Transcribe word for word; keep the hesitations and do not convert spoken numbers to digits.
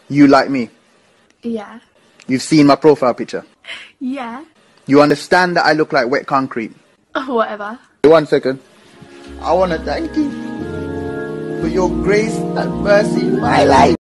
You like me? Yeah. You've seen my profile picture? Yeah. You understand that I look like wet concrete? Oh, whatever. One second. I want to thank you for your grace and mercy in my life.